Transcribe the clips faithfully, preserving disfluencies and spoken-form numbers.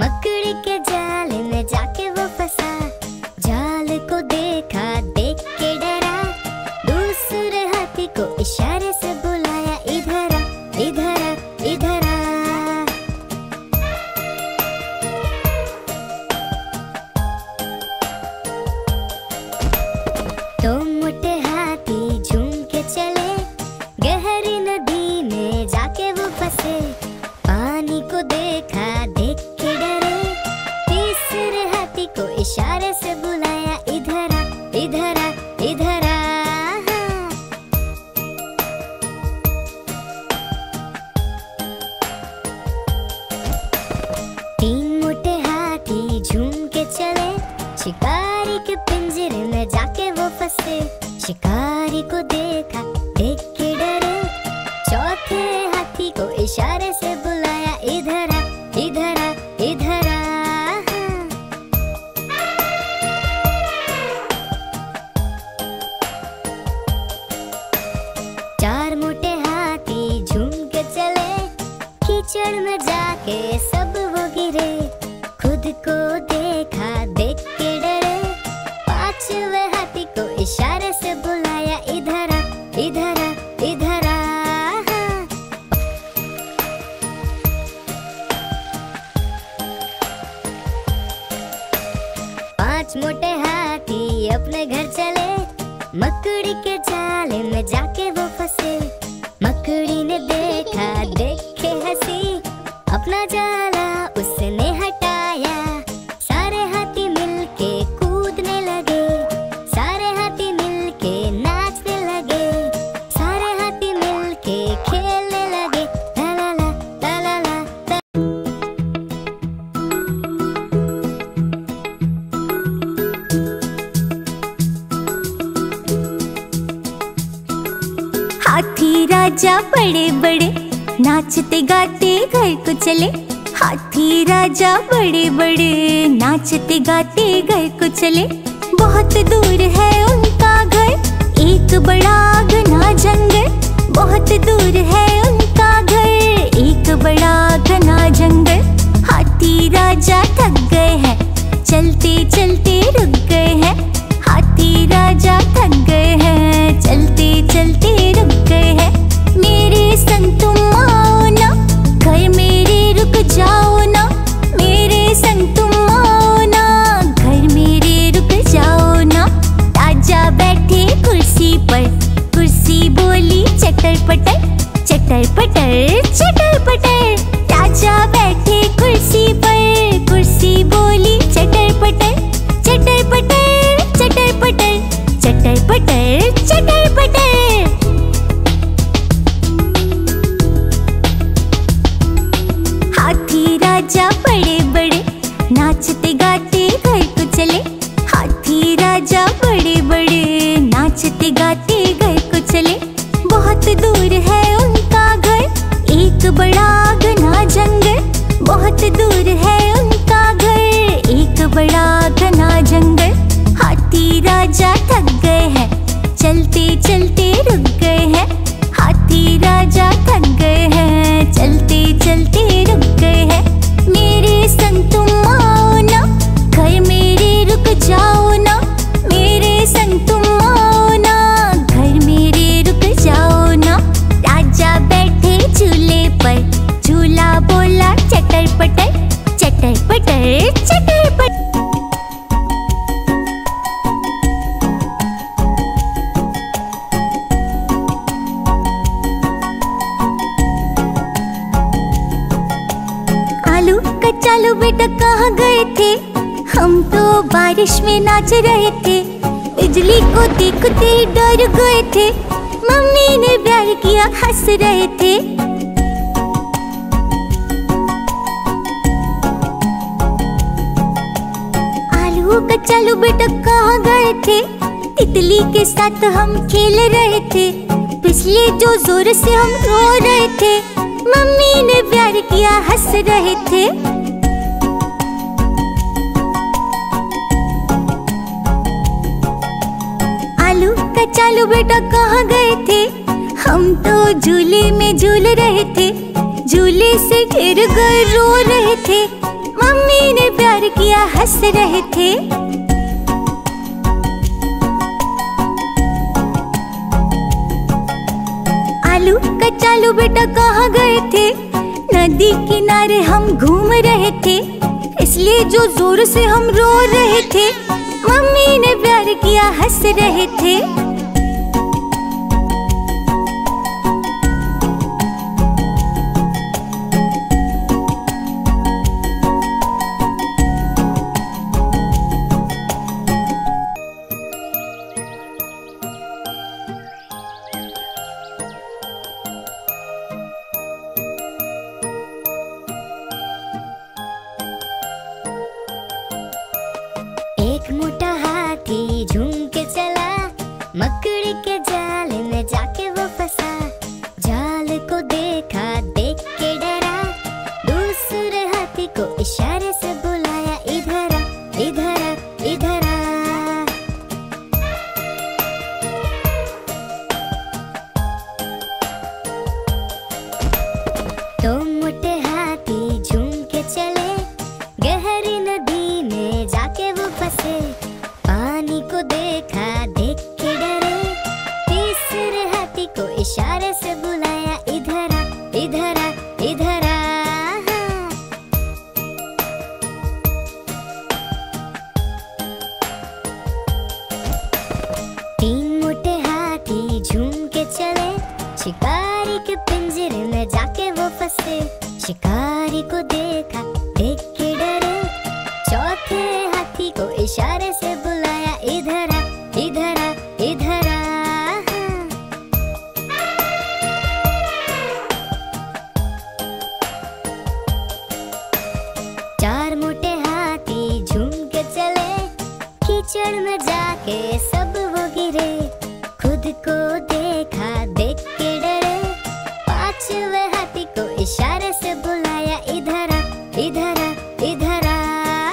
मकड़ी के जाल में जाके वो फंसा, जाल को देखा देख के डरा, दूसरे हाथी को इशारे से बुलाया, इधर आ, इधर आ, इधर आ। तो मोटे हाथी झूम के चले, गहरी नदी में जाके वो फंसे, पानी को देखा देख के डरे, तीसरे हाथी को इशारे से बुलाया, इधर आ, इधर आ, इधर आ। तीन मोटे हाथी झूम के चले, शिकारी के पिंजरे में जाके वो फंसे, शिकारी को देखा देख के डरे, चौथे हाथी को इशारे से बुलाया, इधर आ, इधर आ, इधर आ। चार मोटे हाथी झूम के चले, कीचड़ में जाके सब वो गिरे, खुद को देखा देख के डरे, पांचवे हाथी को इशारे से बुलाया, इधर आ, इधर आ, इधर आ। पांच मोटे हाथी अपने घर चले, मकड़ी के जाल में जाके वो फंसे, मकड़ी ने देखा देख के हंसी, अपना जाला उसने हटाया, सारे हाथी मिलके कूदने लगे, सारे हाथी मिलके नाचने लगे, सारे हाथी मिलके खेलने लगे, ला ला ला ला ला ला। हाथी राजा बड़े बड़े नाचते गाते घर को चले, हाथी राजा बड़े बड़े नाचते गाते घर को चले, बहुत दूर है उनका घर, एक बड़ा घना जंगल, बहुत दूर है उनका घर, एक बड़ा घना जंगल। हाथी राजा थक गए हैं, चलते चलते रुक गए हैं, हाथी राजा थक गए हैं, चलते चलते रुक गए हैं। मेरे संग तुम आओ ना, घर मेरे रुक जाओ ना, मेरे संग तुम आओ ना, घर मेरे रुक जाओ ना। राजा बैठे कुर्सी पर, कुर्सी बोली चटर पटर, चटर पटर, चटर पटर। राजा बैठे कुर्सी पर, कुर्सी बोली चटर पटर, चटर पटर, चटर पटर, चटर पटर, चटर पटर। हाथी राजा बड़े बड़े नाचते गाते घर को चले, हाथी राजा बड़े बड़े नाचते गाते घर को चले, बहुत दूर है उनका घर, एक बड़ा घना जंगल, बहुत दूर है उनका घर, एक बड़ा घना जंगल। हाथी राजा थक गए हैं, चलते चलते रुक गए हैं, हाथी राजा थक गए हैं, चलते चलते रुक गए हैं। मेरे संग तुम आओ ना, घर मेरे रुक जाओ ना, मेरे संग तुम आओ ना, घर मेरे रुक जाओ ना। राजा बैठे झूले पर, झूला बोला चटर पटर, चटर पटर, चटर पटर। आलू कचालू बेटा कहाँ गए थे, हम तो बारिश में नाच रहे थे, बिजली को देखते ही डर गए थे, मम्मी ने प्यार किया हंस रहे थे। आलू कचालू बेटा कहाँ गए थे, तितली के साथ हम खेल रहे थे, पिछले जो जोर से हम रो रहे थे, मम्मी ने प्यार किया हंस रहे थे। आलू कचालू बेटा कहाँ गए थे, हम तो झूले में झूल रहे थे, झूले से गिर गए रो रहे थे, मम्मी ने प्यार किया हंस रहे थे। आलू कचालू बेटा कहाँ गए थे? नदी किनारे हम घूम रहे थे, इसलिए जो जोर से हम रो रहे थे। मम्मी ने प्यार किया हंस रहे थे। एक मोटा हाथी झूम के चला, मकड़ी के जाल में जाके वो फंसा। जाल को देखा, देख के डरा, दूसरे हाथी को इशारे से बुलाया, इधर आ, इधर आ, इधर आ। तो मोटे हाथी झूम के चले, गहरी नदी में जाके वो फंसे। पानी को देखा, देख के डरे, तीसरे हाथी को इशारे से बुलाया, इधर आ, इधर आ, इधर आ। तीन मोटे हाथी झूम के चले, शिकारी के पिंजरे में जाके वो फंसे। शिकारी को देखा, देख के डरे, चौथे हाथी को इशारे से बुलाया, इधर आ, इधर आ, इधर आ। चार मोटे हाथी झूम के चले, कीचड़ में जाके सब वो गिरे। खुद को देखा, देख के डरे, पांचवे हाथी को इशारे से बुलाया, इधर आ, इधर आ, इधर आ।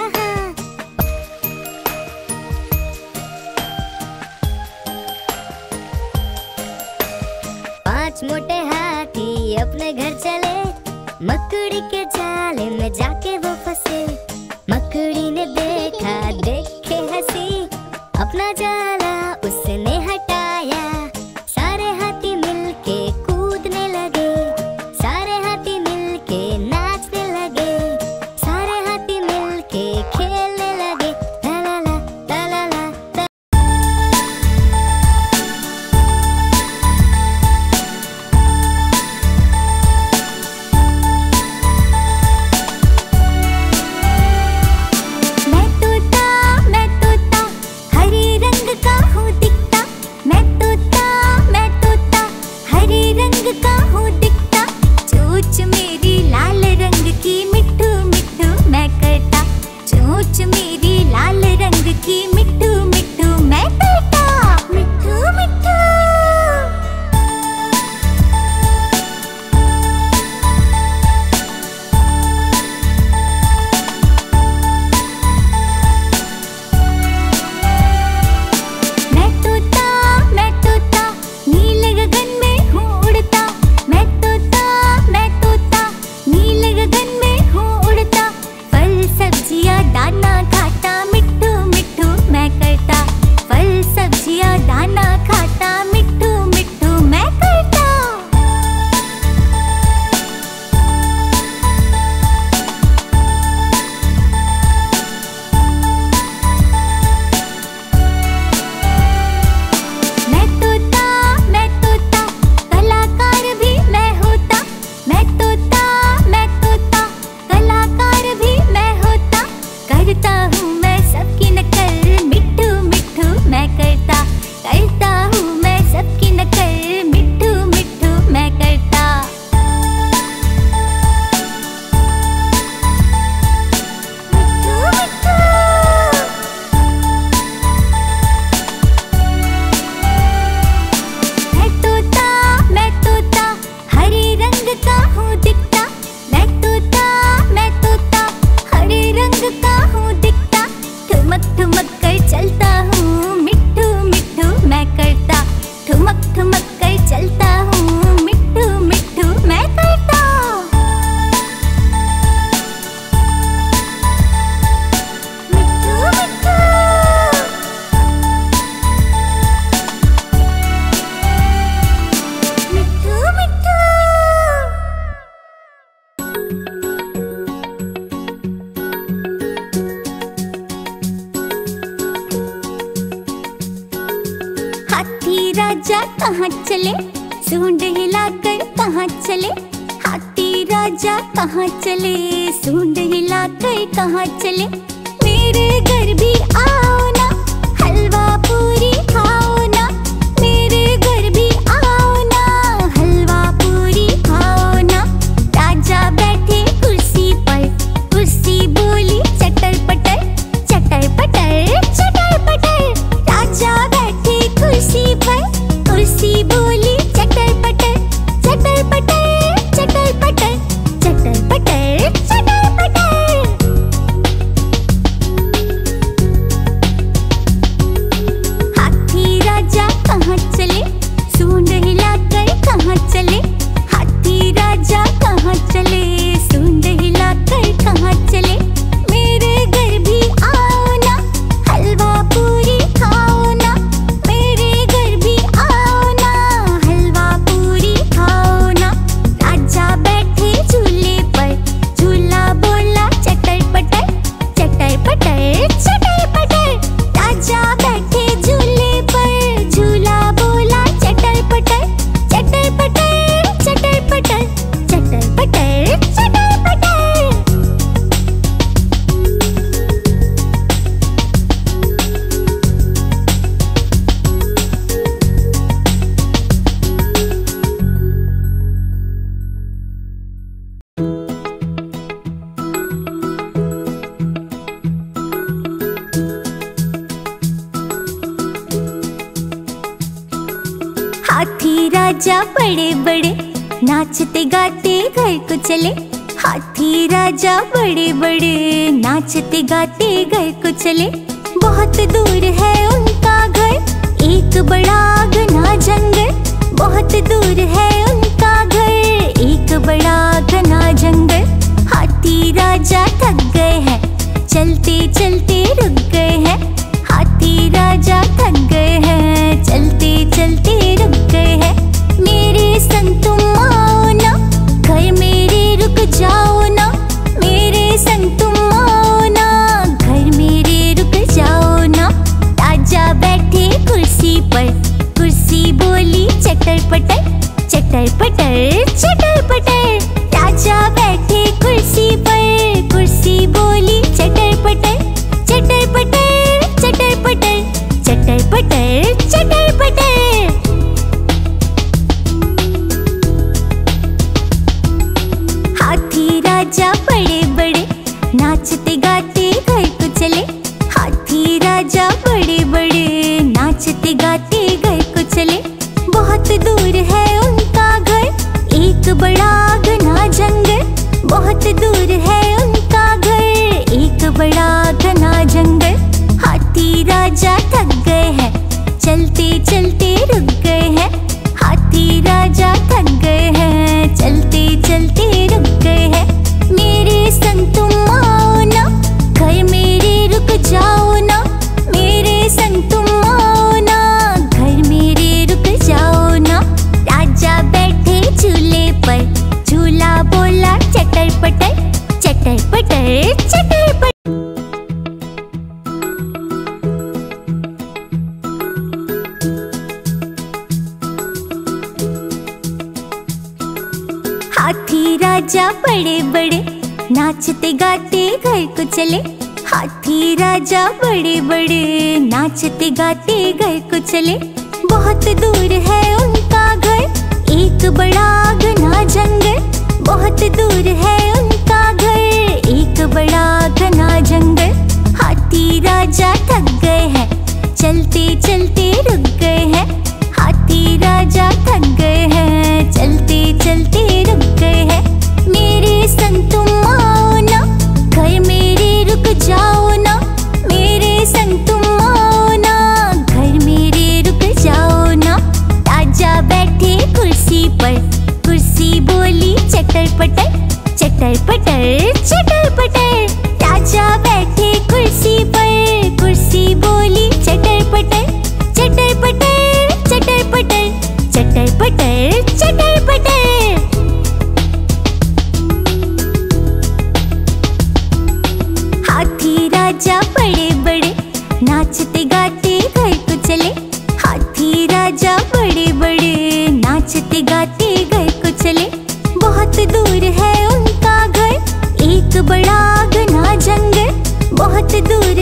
पांच मोटे हाथी अपने घर चले, मकड़ी के जाले में जाके वो फंसे। मकड़ी ने देखा, देख के हंसी, अपना जाला उसने हटाया। सारे हाथी मिलके कूदने लगे, सारे हाथी मिलके नाचने लगे, सारे हाथी मिलके खेलने लगे, ला ला ला ला ला ला। कहाँ चले, सूंड हिलाकर कहाँ चले, हाथी राजा कहाँ चले, सूंड हिलाकर कहाँ चले। मेरे घर भी आओ ना, हलवा पूरी खाओ ना, मेरे घर भी आओ ना, हलवा पूरी खाओ ना। राजा बैठे कुर्सी पर, कुर्सी बोली चटर पटर, चटर पटर, चटर पटर। राजा बैठे कुर्सी पर, कुर्सी बोली चटर पटर, चटर पटर, चटर पटर, चटर पटर, चटर पटर। हाथी राजा कहाँ चले, सूंड हिलाकर कहाँ चले, हाथी राजा कहाँ चले, सूंड हिलाकर कहाँ चले। मेरे घर भी आओ ना, हलवा पूरी खाओ ना, मेरे घर भी आओ ना, हलवा पूरी खाओ ना। राजा बैठे झूले पर, झूला बोला चटर पटर, चटर पटर, चटर पटर। राजा बैठे झूले पर, झूला बोला चटर पटर, चटर पटर, चटर पटर, चटर पटर, चटर पटर। हाथी राजा बड़े बड़े, नाचते गाते घर को चले, हाथी राजा बड़े बड़े, नाचते गाते घर को चले। बहुत दूर है उनका घर, एक बड़ा घना जंगल, बहुत दूर है उनका घर, एक बड़ा घना जंगल। हाथी राजा थक गए हैं, चलते चलते रुक गए हैं, हाथी राजा थक गए हैं, चलते चलते रुक गए हैं। मेरे संग तुम आओ ना, घर मेरे रुक जाओ ना, मेरे संग तुम आओ ना, घर मेरे रुक जाओ ना। राजा बैठे कुर्सी पर, कुर्सी बोली चटर पटर, चटर पटर, चटर पटर। राजा बैठे कुर्सी पर, कुर्सी बोली चटर पटर, चटर पटर, चटर पटर, चटर पटर, चटर पटर। हाथी राजा बड़े बड़े, नाचते गाते घर को चले, हाथी राजा बड़े बड़े, नाचते गाते घर को चले। बहुत दूर है उनका घर, एक बड़ा घना जंगल, बहुत दूर है उनका घर, एक बड़ा घना जंगल। हाथी राजा थक गए हैं, चलते चलते रुक गए हैं, हाथी राजा थक गए हैं, चलते चलते रुक गए हैं। मेरे संग तुम आओ ना, घर मेरे रुक जाओ ना, मेरे संग तुम आओ ना, घर मेरे रुक जाओ ना। राजा बैठे झूले पर, झूला बोला चटर पटर, चटर पटर, चटर पटर। हाथी राजा बड़े बड़े, नाचते गाते घर को चले, हाथी राजा बड़े बड़े, नाचते गाते घर को चले। बहुत दूर है उनका घर, एक बड़ा घना जंगल, बहुत दूर है उनका घर, एक बड़ा घना जंगल। हाथी राजा थक गए हैं, चलते चलते रुक गए हैं, हाथी राजा थक गए हैं, चलते चलते रुक गए हैं। मेरे संग तुम आओ ना, घर मेरे रुक जाओ ना, मेरे संग तुम आओ ना, घर मेरे रुक जाओ ना। राजा बैठे कुर्सी पर, कुर्सी बोली चटर पटर, चटर पटर, चटर पटर। राजा बैठे कुर्सी पर, कुर्सी बोली चटर पटर, चटर पटर, चटर पटर, चटर पटर, चटर पटर। हाथी राजा बड़े बड़े, नाचते गाते घर को चले, हाथी राजा बड़े बड़े, बहुत बड़ा घना जंगल, बहुत दूर